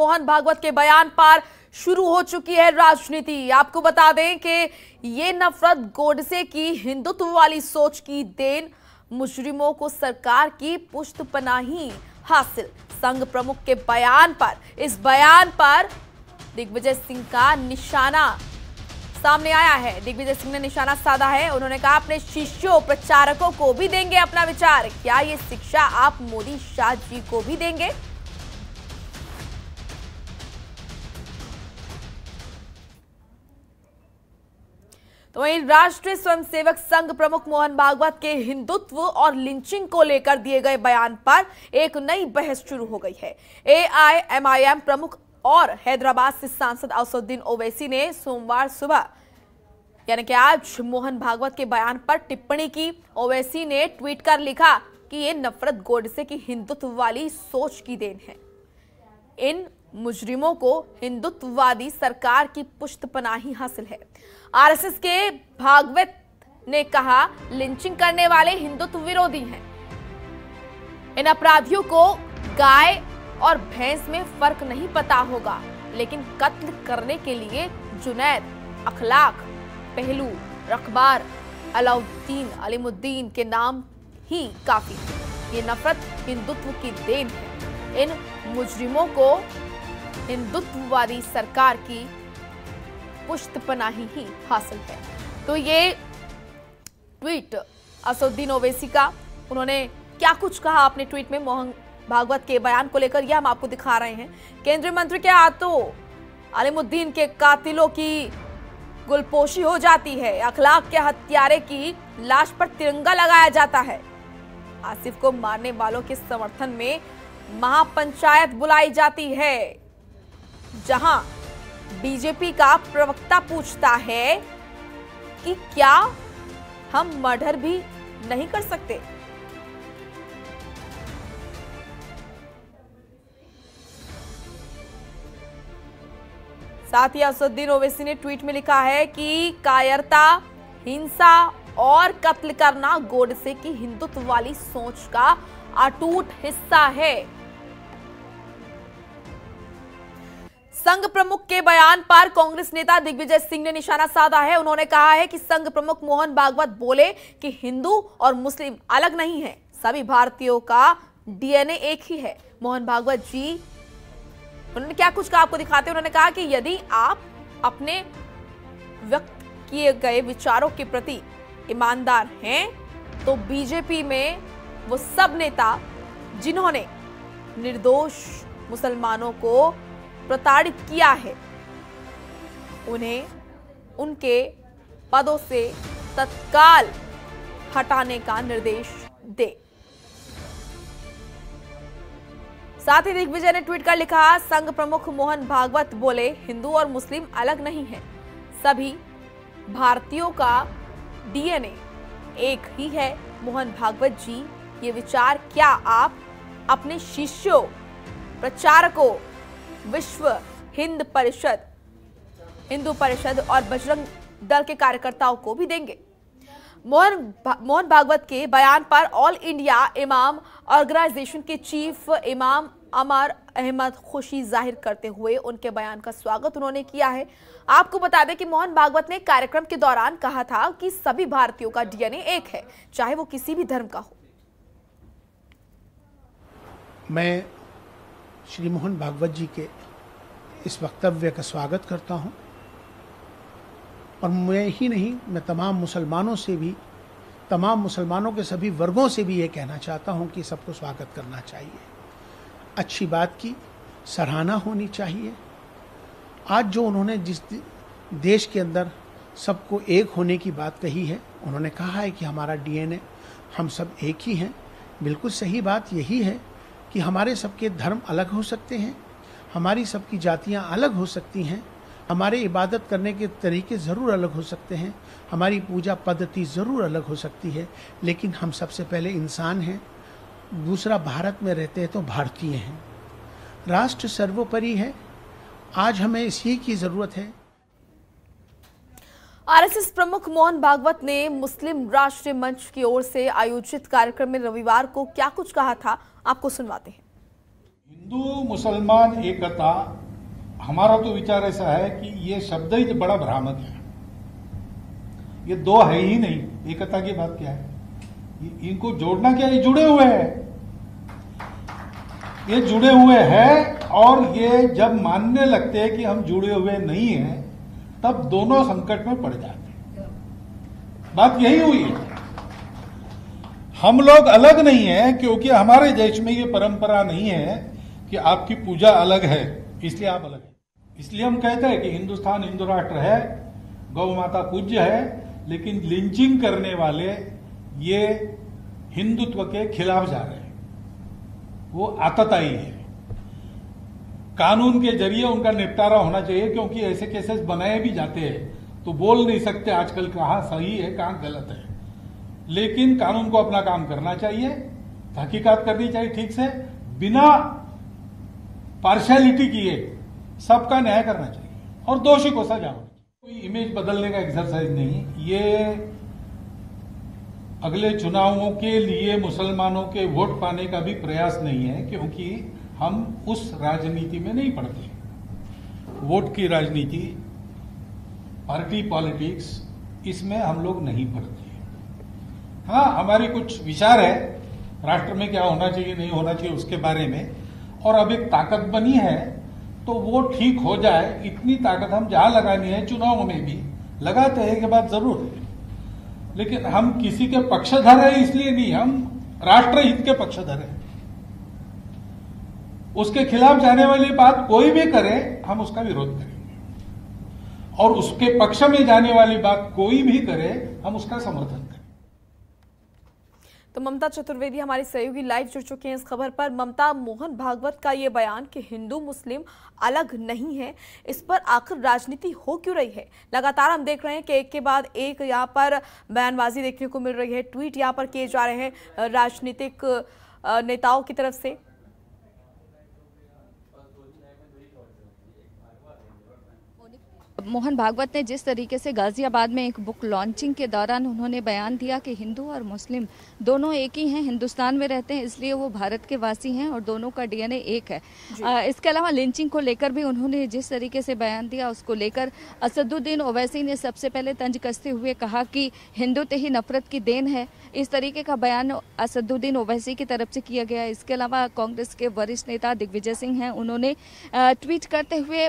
मोहन भागवत के बयान पर शुरू हो चुकी है राजनीति। आपको बता दें कि ये नफरत गोडसे की हिंदुत्व वाली सोच की देन, मुजरिमों को सरकार की पुष्टपनाही हासिल। संघ प्रमुख के बयान पर, इस बयान पर दिग्विजय सिंह का निशाना सामने आया है। दिग्विजय सिंह ने निशाना साधा है। उन्होंने कहा अपने शिष्यों प्रचारकों को भी देंगे अपना विचार। क्या ये शिक्षा आप मोदी शाह जी को भी देंगे? तो वहीं राष्ट्रीय स्वयंसेवक संघ प्रमुख मोहन भागवत के हिंदुत्व और लिंचिंग को लेकर दिए गए बयान पर एक नई बहस शुरू हो गई है। एआईएमआईएम प्रमुख और हैदराबाद से सांसद असदुद्दीन ओवैसी ने सोमवार सुबह यानी कि आज मोहन भागवत के बयान पर टिप्पणी की। ओवैसी ने ट्वीट कर लिखा कि ये नफरत गोडसे की हिंदुत्व वाली सोच की देन है। इन मुजरिमों को हिंदुत्ववादी सरकार की पुष्टपनाही हासिल है। आरएसएस के भागवत ने कहा लिंचिंग करने वाले हिंदुत्व विरोधी हैं। इन अपराधियों को गाय और भैंस में फर्क नहीं पता होगा, लेकिन कत्ल करने के लिए जुनैद, अखलाक, पहलू, रखबार, अलाउद्दीन के नाम ही काफी है। ये नफरत हिंदुत्व की देन है। इन मुजरिमों को हिंदुत्ववादी सरकार की पुष्टपनाही ही हासिल है। तो ये ट्वीट असदुद्दीन ओवैसी का, उन्होंने क्या कुछ कहा अपने ट्वीट में मोहन भागवत के बयान को लेकर, यह हम आपको दिखा रहे हैं। केंद्रीय मंत्री के हाथों अलीमुद्दीन के कातिलों की गुलपोशी हो जाती है। अखलाक के हत्यारे की लाश पर तिरंगा लगाया जाता है। आसिफ को मारने वालों के समर्थन में महापंचायत बुलाई जाती है, जहां बीजेपी का प्रवक्ता पूछता है कि क्या हम मर्डर भी नहीं कर सकते। साथ ही असदुद्दीन ओवैसी ने ट्वीट में लिखा है कि कायरता, हिंसा और कत्ल करना गोडसे की हिंदुत्व वाली सोच का अटूट हिस्सा है। संघ प्रमुख के बयान पर कांग्रेस नेता दिग्विजय सिंह ने निशाना साधा है। उन्होंने कहा है कि संघ प्रमुख मोहन भागवत बोले कि हिंदू और मुस्लिम अलग नहीं है, सभी भारतीयों का डीएनए एक ही है। मोहन भागवत जी, उन्होंने क्या कुछ कहा आपको दिखाते हैं। उन्होंने कहा कि यदि आप अपने व्यक्त किए गए विचारों के प्रति ईमानदार हैं, तो बीजेपी में वो सब नेता जिन्होंने निर्दोष मुसलमानों को प्रताड़ित किया है, उन्हें उनके पदों से तत्काल हटाने का निर्देश दे। साथ ही दिग्विजय ने ट्वीट कर लिखा, संघ प्रमुख मोहन भागवत बोले हिंदू और मुस्लिम अलग नहीं है, सभी भारतीयों का डीएनए एक ही है। मोहन भागवत जी, ये विचार क्या आप अपने शिष्यों, प्रचारकों, विश्व हिंदू परिषद और बजरंग दल के कार्यकर्ताओं को भी देंगे? मोहन भागवत के बयान पर ऑल इंडिया इमाम ऑर्गेनाइजेशन के चीफ इमाम अमर अहमद खुशी जाहिर करते हुए उनके बयान का स्वागत उन्होंने किया है। आपको बता दें कि मोहन भागवत ने कार्यक्रम के दौरान कहा था कि सभी भारतीयों का डीएनए एक है, चाहे वो किसी भी धर्म का हो। मैं श्री मोहन भागवत जी के इस वक्तव्य का स्वागत करता हूं, और मैं ही नहीं, मैं तमाम मुसलमानों से भी, तमाम मुसलमानों के सभी वर्गों से भी ये कहना चाहता हूं कि सबको स्वागत करना चाहिए। अच्छी बात की सराहना होनी चाहिए। आज जो उन्होंने जिस देश के अंदर सबको एक होने की बात कही है, उन्होंने कहा है कि हमारा डीएनए, हम सब एक ही हैं। बिल्कुल सही बात यही है कि हमारे सबके धर्म अलग हो सकते हैं, हमारी सबकी जातियां अलग हो सकती हैं, हमारे इबादत करने के तरीके ज़रूर अलग हो सकते हैं, हमारी पूजा पद्धति ज़रूर अलग हो सकती है, लेकिन हम सबसे पहले इंसान हैं। दूसरा, भारत में रहते हैं तो भारतीय हैं। राष्ट्र सर्वोपरि है। आज हमें इसी की ज़रूरत है। आरएसएस प्रमुख मोहन भागवत ने मुस्लिम राष्ट्रीय मंच की ओर से आयोजित कार्यक्रम में रविवार को क्या कुछ कहा था, आपको सुनवाते हैं। हिंदू मुसलमान एकता, हमारा तो विचार ऐसा है कि ये शब्द ही बड़ा भ्रामक है। ये दो है ही नहीं, एकता की बात क्या है? इनको जोड़ना क्या है? ये जुड़े हुए हैं, ये जुड़े हुए हैं। और ये जब मानने लगते हैं कि हम जुड़े हुए नहीं हैं, तब दोनों संकट में पड़ जाते हैं। बात यही हुई है। हम लोग अलग नहीं है क्योंकि हमारे देश में ये परंपरा नहीं है कि आपकी पूजा अलग है इसलिए आप अलग है। इसलिए हम कहते हैं कि हिंदुस्तान हिंदू राष्ट्र है, गौ माता पूज्य है, लेकिन लिंचिंग करने वाले ये हिंदुत्व के खिलाफ जा रहे हैं, वो आतताई है। कानून के जरिए उनका निपटारा होना चाहिए, क्योंकि ऐसे केसेस बनाए भी जाते हैं तो बोल नहीं सकते आजकल कहां सही है कहां गलत है। लेकिन कानून को अपना काम करना चाहिए, तहकीकात करनी चाहिए ठीक से, बिना पार्शियलिटी किए सबका न्याय करना चाहिए और दोषी को सजा होनी चाहिए। कोई इमेज बदलने का एक्सरसाइज नहीं, ये अगले चुनावों के लिए मुसलमानों के वोट पाने का भी प्रयास नहीं है, क्योंकि हम उस राजनीति में नहीं पड़ते। वोट की राजनीति, पार्टी पॉलिटिक्स, इसमें हम लोग नहीं पड़ते। हाँ, हमारी कुछ विचार है राष्ट्र में क्या होना चाहिए नहीं होना चाहिए उसके बारे में, और अब एक ताकत बनी है तो वो ठीक हो जाए, इतनी ताकत हम जहां लगानी है चुनाव में भी लगाते हैं, कि बात जरूर है। लेकिन हम किसी के पक्षधर है इसलिए नहीं, हम राष्ट्रहित के पक्षधर हैं। उसके खिलाफ जाने वाली बात कोई भी करे हम उसका विरोध करेंगे, और उसके पक्ष में जाने वाली बात कोई भी करे हम उसका समर्थन करें। तो ममता चतुर्वेदी हमारी सहयोगी लाइव जुड़ चुके हैं इस खबर पर। ममता, मोहन भागवत का ये बयान कि हिंदू मुस्लिम अलग नहीं है, इस पर आखिर राजनीति हो क्यों रही है? लगातार हम देख रहे हैं कि एक के बाद एक यहाँ पर बयानबाजी देखने को मिल रही है, ट्वीट यहाँ पर किए जा रहे हैं राजनीतिक नेताओं की तरफ से। मोहन भागवत ने जिस तरीके से गाजियाबाद में एक बुक लॉन्चिंग के दौरान उन्होंने बयान दिया कि हिंदू और मुस्लिम दोनों एक ही हैं, हिंदुस्तान में रहते हैं इसलिए वो भारत के वासी हैं और दोनों का डीएनए एक है। इसके अलावा लिंचिंग को लेकर भी उन्होंने जिस तरीके से बयान दिया, उसको लेकर असदुद्दीन ओवैसी ने सबसे पहले तंज कसते हुए कहा कि हिंदुत्व ही नफरत की देन है। इस तरीके का बयान असदुद्दीन ओवैसी की तरफ से किया गया। इसके अलावा कांग्रेस के वरिष्ठ नेता दिग्विजय सिंह हैं, उन्होंने ट्वीट करते हुए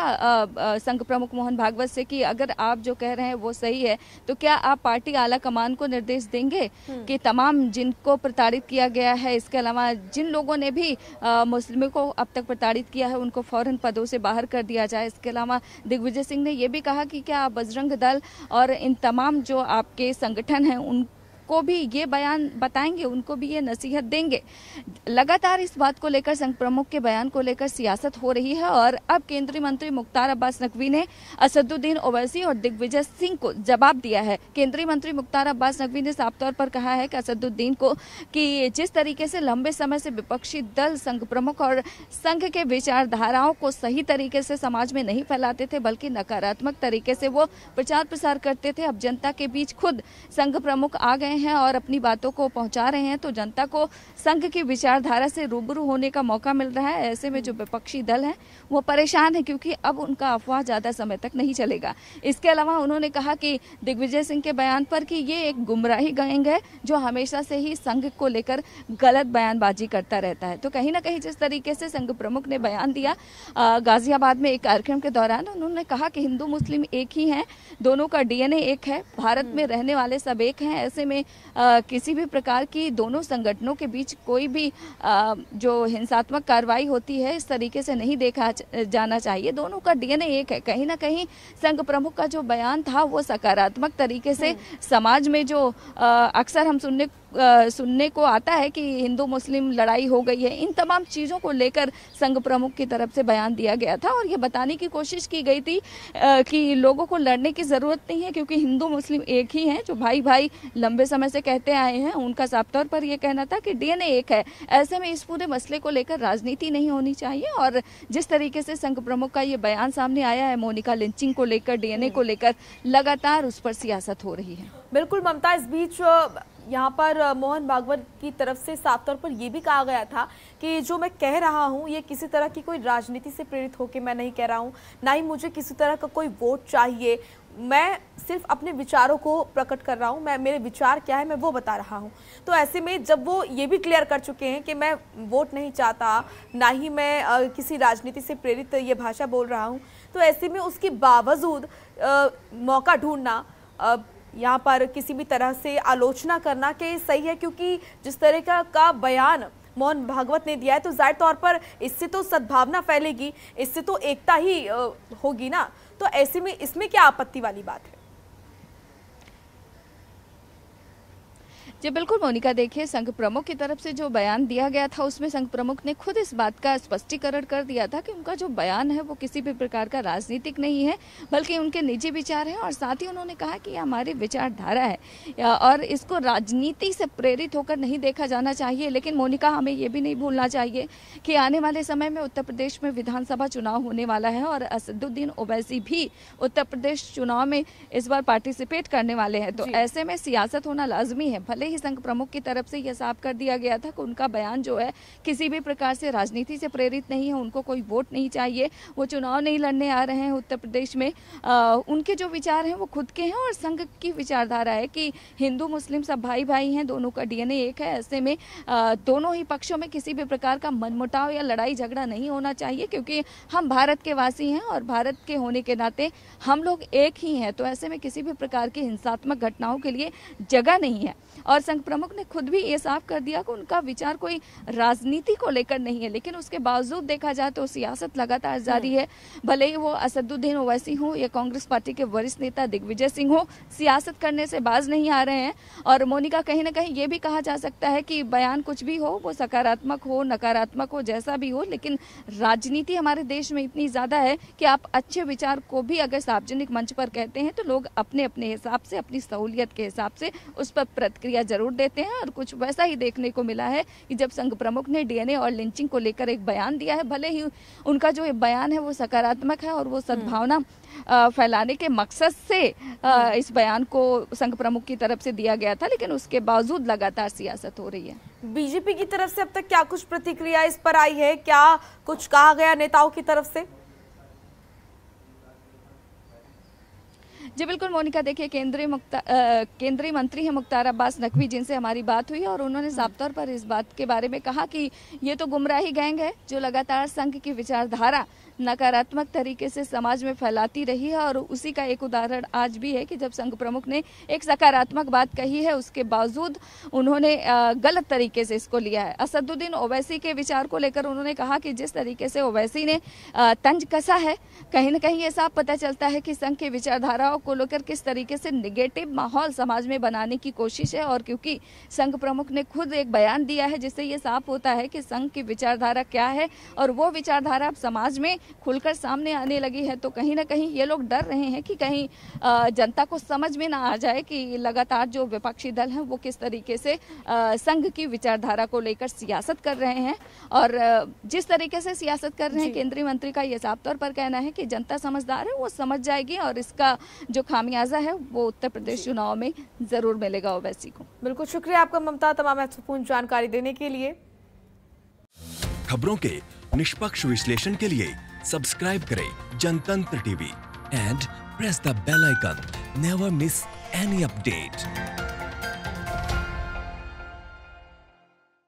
पूछा संघ प्रमुख मोहन भागवत से कि अगर आप जो कह रहे हैं वो सही है तो क्या आप पार्टी आला कमान को निर्देश देंगे कि तमाम जिनको प्रताड़ित किया गया है, इसके अलावा जिन लोगों ने भी मुस्लिमों को अब तक प्रताड़ित किया है उनको फौरन पदों से बाहर कर दिया जाए। इसके अलावा दिग्विजय सिंह ने ये भी कहा कि क्या आप बजरंग दल और इन तमाम जो आपके संगठन हैं उनको भी ये बयान बताएंगे, उनको भी ये नसीहत देंगे। लगातार इस बात को लेकर संघ प्रमुख के बयान को लेकर सियासत हो रही है और अब केंद्रीय मंत्री मुख्तार अब्बास नकवी ने असदुद्दीन ओवैसी और दिग्विजय सिंह को जवाब दिया है। केंद्रीय मंत्री मुख्तार अब्बास नकवी ने साफ तौर पर कहा है कि असदुद्दीन को कि जिस तरीके से लंबे समय से विपक्षी दल संघ प्रमुख और संघ के विचारधाराओं को सही तरीके से समाज में नहीं फैलाते थे बल्कि नकारात्मक तरीके से वो प्रचार प्रसार करते थे, अब जनता के बीच खुद संघ प्रमुख आ गए हैं और अपनी बातों को पहुंचा रहे हैं, तो जनता को संघ की विचारधारा से रूबरू होने का मौका मिल रहा है। ऐसे में जो विपक्षी दल हैं वो परेशान है क्योंकि अब उनका अफवाह ज्यादा समय तक नहीं चलेगा। इसके अलावा उन्होंने कहा कि दिग्विजय सिंह के बयान पर कि ये एक गुमराही गैंग है जो हमेशा से ही संघ को लेकर गलत बयानबाजी करता रहता है। तो कहीं ना कहीं जिस तरीके से संघ प्रमुख ने बयान दिया गाजियाबाद में एक कार्यक्रम के दौरान, उन्होंने कहा कि हिंदू मुस्लिम एक ही हैं, दोनों का डीएनए एक है, भारत में रहने वाले सब एक हैं। ऐसे में किसी भी प्रकार की दोनों संगठनों के बीच कोई भी जो हिंसात्मक कार्रवाई होती है इस तरीके से नहीं देखा जाना चाहिए। दोनों का डीएनए एक है। कहीं ना कहीं संघ प्रमुख का जो बयान था वो सकारात्मक तरीके से समाज में जो अक्सर हम सुनने को आता है कि हिंदू मुस्लिम लड़ाई हो गई है, इन तमाम चीज़ों को लेकर संघ प्रमुख की तरफ से बयान दिया गया था और ये बताने की कोशिश की गई थी कि लोगों को लड़ने की ज़रूरत नहीं है क्योंकि हिंदू मुस्लिम एक ही हैं, जो भाई भाई लंबे समय से कहते आए हैं। उनका साफ तौर पर यह कहना था कि डीएनए एक है। ऐसे में इस पूरे मसले को लेकर राजनीति नहीं होनी चाहिए और जिस तरीके से संघ प्रमुख का ये बयान सामने आया है मोनिका लिंचिंग को लेकर, डीएनए को लेकर, लगातार उस पर सियासत हो रही है। बिल्कुल ममता, इस बीच यहाँ पर मोहन भागवत की तरफ से साफ तौर पर ये भी कहा गया था कि जो मैं कह रहा हूँ ये किसी तरह की कोई राजनीति से प्रेरित होकर मैं नहीं कह रहा हूँ, ना ही मुझे किसी तरह का कोई वोट चाहिए, मैं सिर्फ अपने विचारों को प्रकट कर रहा हूँ, मैं मेरे विचार क्या है मैं वो बता रहा हूँ। तो ऐसे में जब वो ये भी क्लियर कर चुके हैं कि मैं वोट नहीं चाहता, ना ही मैं किसी राजनीति से प्रेरित ये भाषा बोल रहा हूँ, तो ऐसे में उसके बावजूद मौका ढूंढना, यहाँ पर किसी भी तरह से आलोचना करना कि सही है, क्योंकि जिस तरह का बयान मोहन भागवत ने दिया है तो जाहिर तौर पर इससे तो सद्भावना फैलेगी, इससे तो एकता ही होगी ना। तो ऐसे में इसमें क्या आपत्ति वाली बात है? जी बिल्कुल मोनिका, देखिए संघ प्रमुख की तरफ से जो बयान दिया गया था उसमें संघ प्रमुख ने खुद इस बात का स्पष्टीकरण कर दिया था कि उनका जो बयान है वो किसी भी प्रकार का राजनीतिक नहीं है, बल्कि उनके निजी विचार हैं। और साथ ही उन्होंने कहा कि ये हमारी विचारधारा है और इसको राजनीति से प्रेरित होकर नहीं देखा जाना चाहिए। लेकिन मोनिका, हमें ये भी नहीं भूलना चाहिए कि आने वाले समय में उत्तर प्रदेश में विधानसभा चुनाव होने वाला है और असदुद्दीन ओवैसी भी उत्तर प्रदेश चुनाव में इस बार पार्टिसिपेट करने वाले हैं। तो ऐसे में सियासत होना लाजमी है। भले ही संघ प्रमुख की तरफ से यह साफ कर दिया गया था कि उनका बयान जो है किसी भी प्रकार से राजनीति से प्रेरित नहीं है, उनको कोई वोट नहीं चाहिए, वो चुनाव नहीं लड़ने आ रहे हैं उत्तर प्रदेश में, उनके जो विचार हैं वो खुद के हैं और संघ की विचारधारा है कि हिंदू मुस्लिम सब भाई भाई हैं, दोनों का डीएनए एक है। ऐसे में दोनों ही पक्षों में किसी भी प्रकार का मनमुटाव या लड़ाई झगड़ा नहीं होना चाहिए, क्योंकि हम भारत के वासी हैं और भारत के होने के नाते हम लोग एक ही हैं। तो ऐसे में किसी भी प्रकार की हिंसात्मक घटनाओं के लिए जगह नहीं है। और संघ प्रमुख ने खुद भी ये साफ कर दिया कि उनका विचार कोई राजनीति को लेकर नहीं है, लेकिन उसके बावजूद देखा जाए तो सियासत लगातार जारी है। भले ही वो असदुद्दीन ओवैसी हो या कांग्रेस पार्टी के वरिष्ठ नेता दिग्विजय सिंह हो, सियासत करने से बाज नहीं आ रहे हैं। और मोनिका, कहीं ना कहीं ये भी कहा जा सकता है कि बयान कुछ भी हो, वो सकारात्मक हो नकारात्मक हो जैसा भी हो, लेकिन राजनीति हमारे देश में इतनी ज्यादा है कि आप अच्छे विचार को भी अगर सार्वजनिक मंच पर कहते हैं तो लोग अपने अपने हिसाब से, अपनी सहूलियत के हिसाब से उस पर प्रतिक्रिया जरूर देते हैं। और कुछ वैसा ही देखने को मिला है कि जब संघ प्रमुख ने डीएनए और लिंचिंग को लेकर एक बयान दिया है, भले ही उनका जो बयान है वो सकारात्मक है और वो सद्भावना फैलाने के मकसद से इस बयान को संघ प्रमुख की तरफ से दिया गया था, लेकिन उसके बावजूद लगातार सियासत हो रही है। बीजेपी की तरफ से अब तक क्या कुछ प्रतिक्रिया इस पर आई है? क्या कुछ कहा गया नेताओं की तरफ से? जी बिल्कुल मोनिका, देखिए केंद्रीय मंत्री हैं मुख्तार अब्बास नकवी, जिनसे हमारी बात हुई और उन्होंने साफ तौर पर इस बात के बारे में कहा कि ये तो गुमराही गैंग है जो लगातार संघ की विचारधारा नकारात्मक तरीके से समाज में फैलाती रही है। और उसी का एक उदाहरण आज भी है कि जब संघ प्रमुख ने एक सकारात्मक बात कही है, उसके बावजूद उन्होंने गलत तरीके से इसको लिया है। असदुद्दीन ओवैसी के विचार को लेकर उन्होंने कहा कि जिस तरीके से ओवैसी ने तंज कसा है, कहीं ना कहीं ये साफ पता चलता है कि संघ की विचारधाराओं को लेकर किस तरीके से निगेटिव माहौल समाज में बनाने की कोशिश है। और क्योंकि संघ प्रमुख ने खुद एक बयान दिया है जिससे ये साफ होता है कि संघ की विचारधारा क्या है और वो विचारधारा अब समाज में खुलकर सामने आने लगी है, तो कहीं ना कहीं ये लोग डर रहे हैं कि कहीं जनता को समझ में ना आ जाए कि लगातार जो विपक्षी दल हैं वो किस तरीके से संघ की विचारधारा को लेकर सियासत कर रहे हैं। और जिस तरीके से सियासत कर रहे हैं केंद्रीय मंत्री का ये साफ तौर पर कहना है कि जनता समझदार है, वो समझ जाएगी और इसका जो खामियाजा है वो उत्तर प्रदेश चुनाव में जरूर मिलेगा ओवैसी को। बिल्कुल शुक्रिया आपका ममता, तमाम महत्वपूर्ण जानकारी देने के लिए। खबरों के निष्पक्ष विश्लेषण के लिए सब्सक्राइब करें Jantantra TV and press the bell icon. Never miss any update.